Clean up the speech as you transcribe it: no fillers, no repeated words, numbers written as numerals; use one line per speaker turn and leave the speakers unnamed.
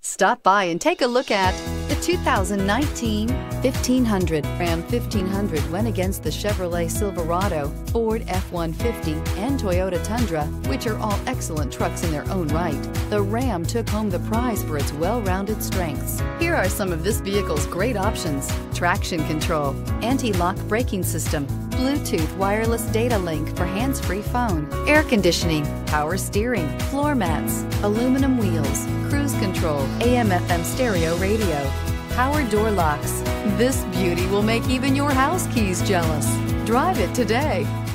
Stop by and take a look at the 2019 1500. Ram 1500 went against the Chevrolet Silverado, Ford F-150, and Toyota Tundra, which are all excellent trucks in their own right. The Ram took home the prize for its well-rounded strengths. Here are some of this vehicle's great options: traction control, anti-lock braking system, Bluetooth wireless data link for hands-free phone, air conditioning, power steering, floor mats, aluminum wheels, cruise control, AM/FM stereo radio, power door locks. This beauty will make even your house keys jealous. Drive it today.